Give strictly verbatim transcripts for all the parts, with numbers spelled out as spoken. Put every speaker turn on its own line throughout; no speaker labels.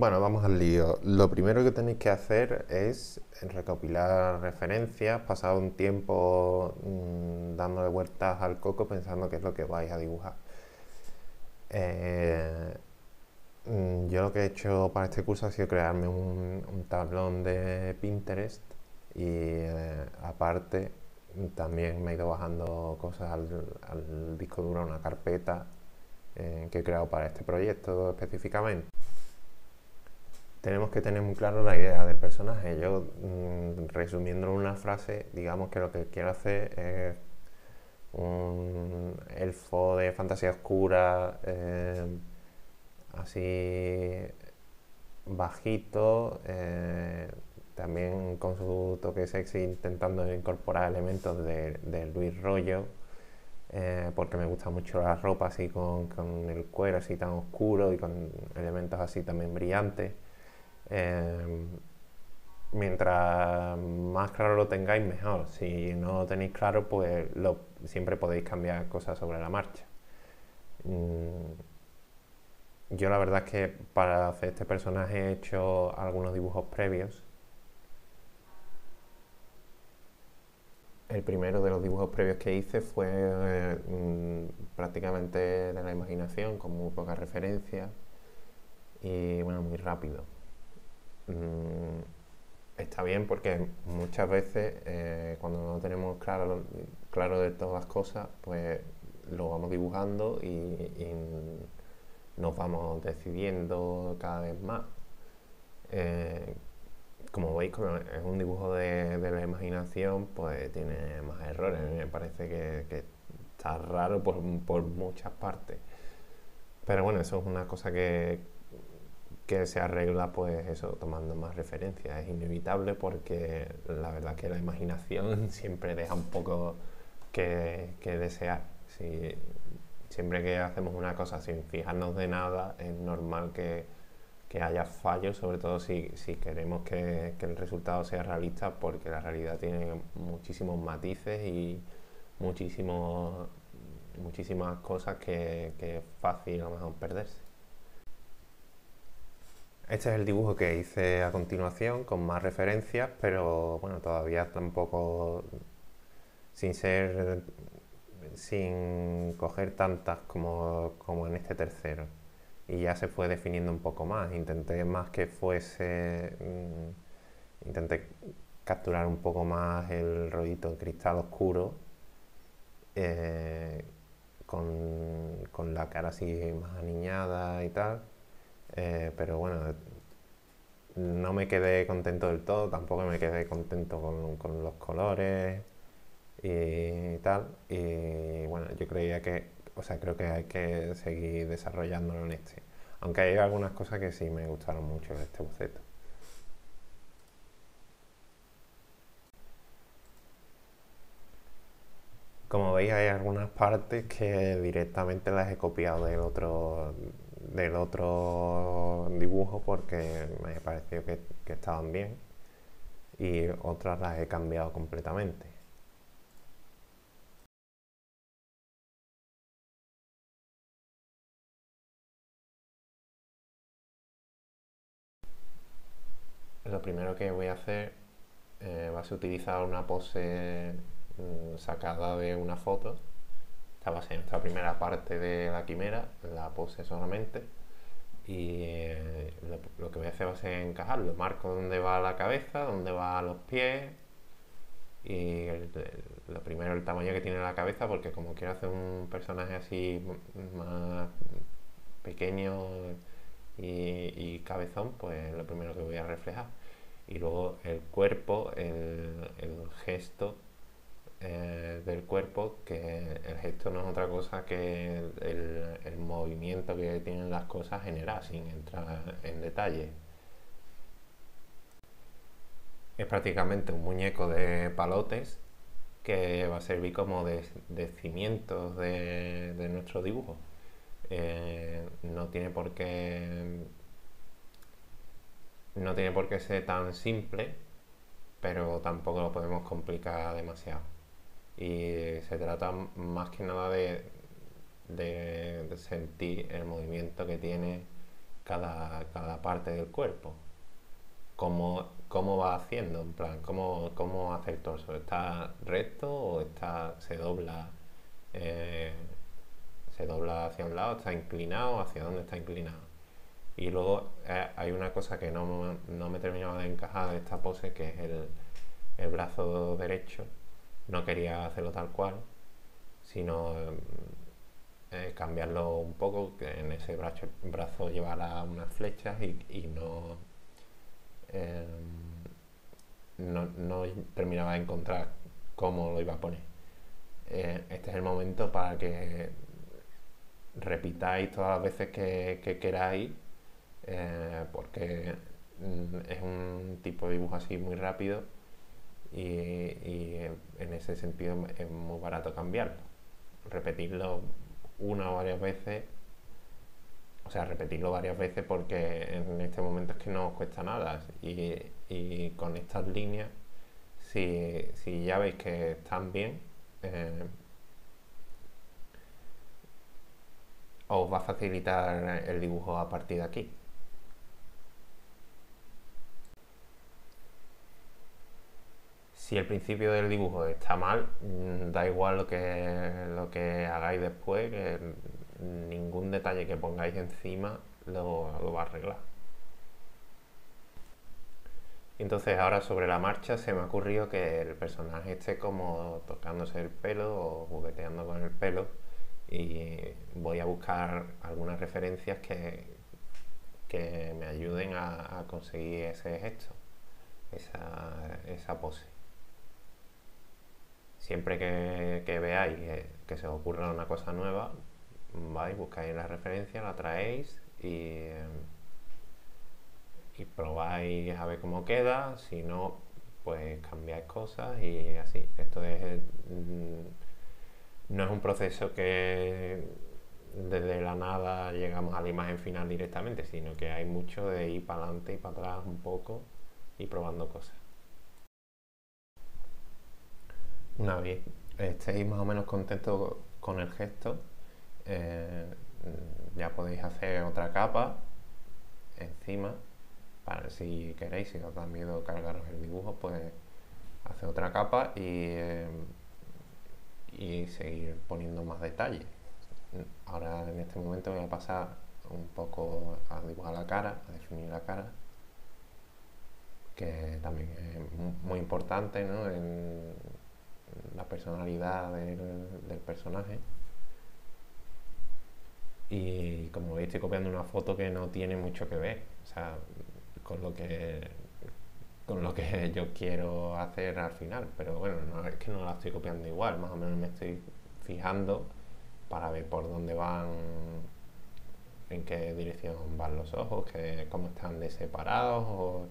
Bueno, vamos al lío. Lo primero que tenéis que hacer es recopilar referencias, pasar un tiempo mmm, dándole vueltas al coco pensando qué es lo que vais a dibujar. Eh, mm, yo lo que he hecho para este curso ha sido crearme un, un tablón de Pinterest y eh, aparte también me he ido bajando cosas al, al disco duro, una carpeta eh, que he creado para este proyecto específicamente. Tenemos que tener muy claro la idea del personaje. Yo, mmm, resumiendo en una frase, digamos que lo que quiero hacer es un elfo de fantasía oscura, eh, así bajito, eh, también con su toque sexy, intentando incorporar elementos de, de Luis Rollo, eh, porque me gusta mucho la ropa así con, con el cuero así tan oscuro y con elementos así también brillantes. Eh, mientras más claro lo tengáis, mejor. Si no lo tenéis claro, pues lo, siempre podéis cambiar cosas sobre la marcha. Mm, yo la verdad es que para hacer este personaje he hecho algunos dibujos previos. El primero de los dibujos previos que hice fue eh, mm, prácticamente de la imaginación, con muy pocas referencias y bueno, muy rápido. Mm, está bien porque muchas veces eh, cuando no tenemos claro, claro de todas las cosas, pues lo vamos dibujando y, y nos vamos decidiendo cada vez más. Eh, como veis, como es un dibujo de, de la imaginación, pues tiene más errores. A mí me parece que, que está raro por, por muchas partes. Pero bueno, eso es una cosa que, que se arregla, pues eso, tomando más referencias. Es inevitable porque la verdad que la imaginación siempre deja un poco que, que desear. Si, siempre que hacemos una cosa sin fijarnos de nada, es normal que, que haya fallos, sobre todo si, si queremos que, que el resultado sea realista, porque la realidad tiene muchísimos matices y muchísimos, muchísimas cosas que, que es fácil a lo mejor perderse. Este es el dibujo que hice a continuación con más referencias, pero bueno, todavía tampoco sin ser, sin coger tantas como, como en este tercero. Y ya se fue definiendo un poco más. Intenté más que fuese, mmm, intenté capturar un poco más el rollito de cristal oscuro, eh, con, con la cara así más aniñada y tal. Eh, pero bueno, no me quedé contento del todo, tampoco me quedé contento con, con los colores y tal. Y bueno, yo creía que, o sea, creo que hay que seguir desarrollándolo en este. Aunque hay algunas cosas que sí me gustaron mucho de este boceto. Como veis, hay algunas partes que directamente las he copiado del otro, del otro dibujo porque me pareció que, que estaban bien, y otras las he cambiado completamente. Lo primero que voy a hacer eh, va a ser utilizar una pose mm, sacada de una foto. Esta va a ser nuestra primera parte de la quimera, la pose solamente. Y eh, lo, lo que voy a hacer va a ser encajarlo. Marco dónde va la cabeza, dónde van los pies y el, el, lo primero el tamaño que tiene la cabeza, porque como quiero hacer un personaje así más pequeño y, y cabezón, pues lo primero que voy a reflejar. Y luego el cuerpo, el, el gesto eh, del cuerpo, que el gesto no es otra cosa que el, el, el movimiento que tienen las cosas genera, sin entrar en detalle. Es prácticamente un muñeco de palotes que va a servir como de, de cimientos de, de nuestro dibujo. Eh, no tiene por qué no tiene por qué ser tan simple, pero tampoco lo podemos complicar demasiado. Y se trata más que nada de, de, de sentir el movimiento que tiene cada, cada parte del cuerpo. Cómo, cómo va haciendo, en plan, cómo, cómo hace el torso. ¿Está recto o está, se dobla, eh, se dobla hacia un lado, está inclinado, hacia dónde está inclinado? Y luego eh, hay una cosa que no, no me terminaba de encajar de esta pose, que es el, el brazo derecho. No quería hacerlo tal cual, sino eh, cambiarlo un poco, que en ese brazo, brazo llevara unas flechas y, y no, eh, no, no terminaba de encontrar cómo lo iba a poner. Eh, este es el momento para que repitáis todas las veces que, que queráis, eh, porque mm, es un tipo de dibujo así muy rápido y, y en ese sentido es muy barato cambiarlo. Repetirlo una o varias veces, o sea, repetirlo varias veces, porque en este momento es que no os cuesta nada y, y con estas líneas, si, si ya veis que están bien, eh, os va a facilitar el dibujo a partir de aquí. Si el principio del dibujo está mal, da igual lo que, lo que hagáis después, que ningún detalle que pongáis encima lo, lo va a arreglar. Entonces ahora sobre la marcha se me ha ocurrido que el personaje esté como tocándose el pelo o jugueteando con el pelo, y voy a buscar algunas referencias que, que me ayuden a, a conseguir ese gesto, esa, esa pose. Siempre que, que veáis que, que se os ocurra una cosa nueva, vais, buscáis la referencia, la traéis y, y probáis a ver cómo queda. Si no, pues cambiáis cosas y así. Esto es, no es un proceso que desde la nada llegamos a la imagen final directamente, sino que hay mucho de ir para adelante y para atrás un poco y probando cosas. Una vez estéis más o menos contentos con el gesto, eh, ya podéis hacer otra capa encima. Para, si queréis, si os da miedo cargaros el dibujo, pues hacer otra capa y, eh, y seguir poniendo más detalles. Ahora en este momento voy a pasar un poco a dibujar la cara, a definir la cara, que también es muy importante, ¿no?, en la personalidad del, del personaje. Y como veis, estoy copiando una foto que no tiene mucho que ver, o sea, con lo que con lo que yo quiero hacer al final, pero bueno, no, es que no la estoy copiando igual, más o menos me estoy fijando para ver por dónde van, en qué dirección van los ojos, que, cómo están de separados, o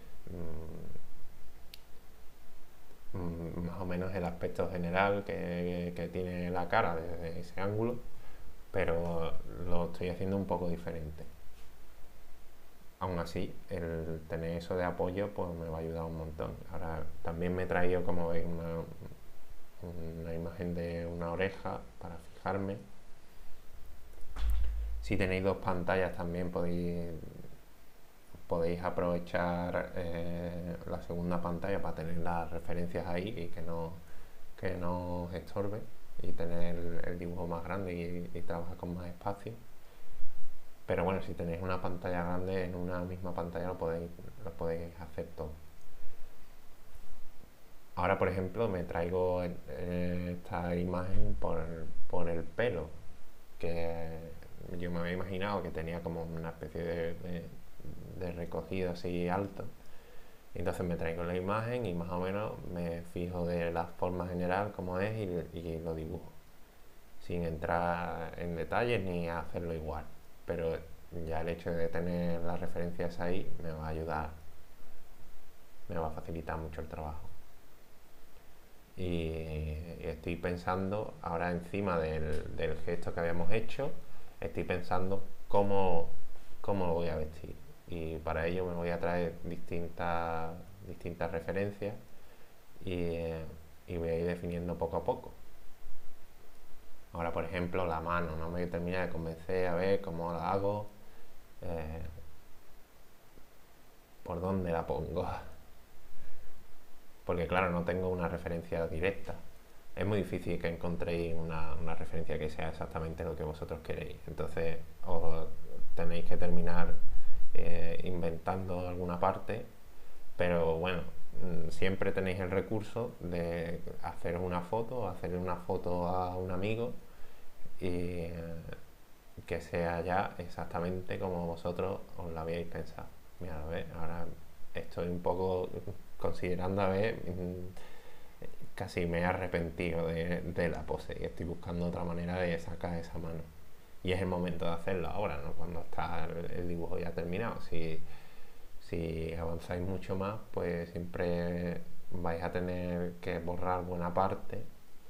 mmm, más o menos el aspecto general que, que tiene la cara desde ese ángulo, pero lo estoy haciendo un poco diferente. Aún así, el tener eso de apoyo pues me va a ayudar un montón. Ahora también me he traído, como veis, una, una imagen de una oreja para fijarme. Si tenéis dos pantallas también podéis, podéis aprovechar eh, la segunda pantalla para tener las referencias ahí y que no, que no os estorbe, y tener el, el dibujo más grande y, y trabajar con más espacio. Pero bueno, si tenéis una pantalla grande, en una misma pantalla lo podéis, lo podéis hacer todo. Ahora, por ejemplo, me traigo eh, esta imagen por, por el pelo, que yo me había imaginado que tenía como una especie de, de, de recogido así alto. Entonces me traigo la imagen y más o menos me fijo de la forma general como es, y, y lo dibujo, sin entrar en detalles ni hacerlo igual. Pero ya el hecho de tener las referencias ahí me va a ayudar, me va a facilitar mucho el trabajo. Y estoy pensando ahora, encima del, del gesto que habíamos hecho, estoy pensando cómo, cómo lo voy a vestir, y para ello me voy a traer distintas, distintas referencias y, y voy a ir definiendo poco a poco. Ahora, por ejemplo, la mano no me termina de convencer, a ver cómo la hago. Eh, ¿por dónde la pongo? Porque claro, no tengo una referencia directa. Es muy difícil que encontréis una, una referencia que sea exactamente lo que vosotros queréis. Entonces os tenéis que terminar eh, inventando alguna parte, pero bueno, siempre tenéis el recurso de hacer una foto, hacerle una foto a un amigo y eh, que sea ya exactamente como vosotros os lo habíais pensado. Mira, a ver, ahora estoy un poco considerando a ver, casi me he arrepentido de, de la pose y estoy buscando otra manera de sacar esa mano. Y es el momento de hacerlo ahora, ¿no? Cuando está el, el dibujo ya terminado. Si, si avanzáis mucho más, pues siempre vais a tener que borrar buena parte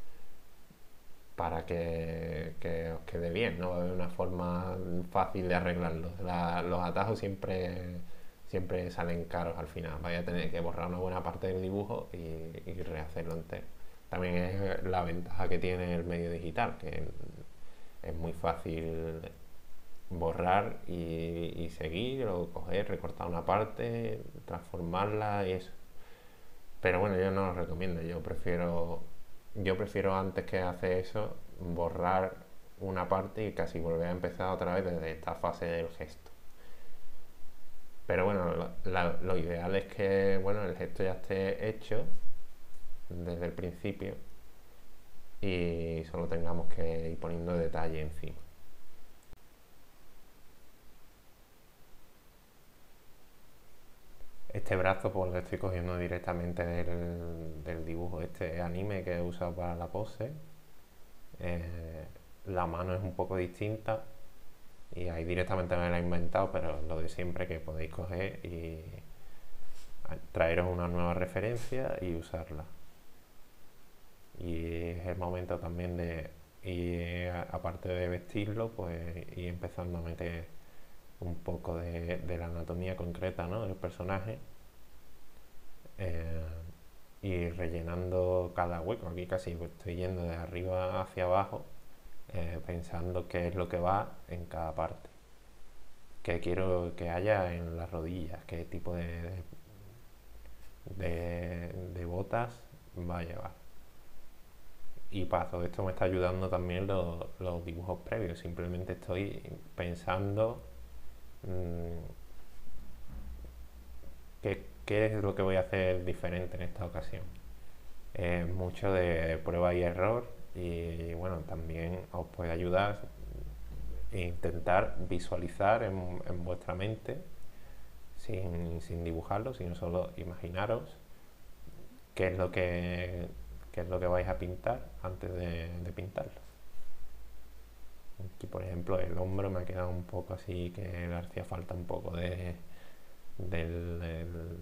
para que, que os quede bien, ¿no? Va a haber una forma fácil de arreglarlo. La, los atajos siempre, siempre salen caros al final. Vais a tener que borrar una buena parte del dibujo y, y rehacerlo entero. También es la ventaja que tiene el medio digital, que es muy fácil borrar y, y seguir o coger, recortar una parte, transformarla y eso. Pero bueno, yo no lo recomiendo, yo prefiero yo prefiero antes que hacer eso borrar una parte y casi volver a empezar otra vez desde esta fase del gesto. Pero bueno, lo, la, lo ideal es que bueno, el gesto ya esté hecho desde el principio y solo tengamos que ir poniendo detalle encima. Este brazo pues lo estoy cogiendo directamente del, del dibujo este anime que he usado para la pose. Eh, la mano es un poco distinta y ahí directamente me la he inventado, pero lo de siempre, que podéis coger y traeros una nueva referencia y usarla. Y es el momento también de ir, aparte de vestirlo, pues ir empezando a meter un poco de, de la anatomía concreta, ¿no?, del personaje, eh, y rellenando cada hueco. Aquí casi estoy yendo de arriba hacia abajo, eh, pensando qué es lo que va en cada parte, qué quiero que haya en las rodillas, qué tipo de, de, de botas va a llevar. Y para todo esto me está ayudando también los, los dibujos previos. Simplemente estoy pensando mmm, qué, qué es lo que voy a hacer diferente en esta ocasión. Eh, mucho de prueba y error, y bueno, también os puede ayudar e intentar visualizar en, en vuestra mente, sin, sin dibujarlo, sino solo imaginaros qué es lo que qué es lo que vais a pintar antes de, de pintarlo. Aquí por ejemplo el hombro me ha quedado un poco así, que le hacía falta un poco de del, del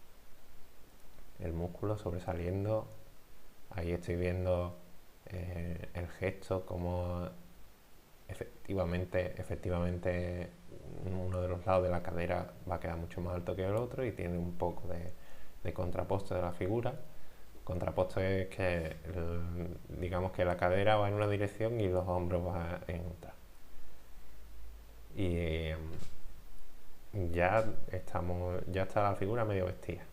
el músculo sobresaliendo. Ahí estoy viendo eh, el gesto, como efectivamente, efectivamente uno de los lados de la cadera va a quedar mucho más alto que el otro y tiene un poco de, de contraposte de la figura. Contraposto es que el, digamos que la cadera va en una dirección y los hombros van en otra. Y um, ya estamos, ya está la figura medio vestida.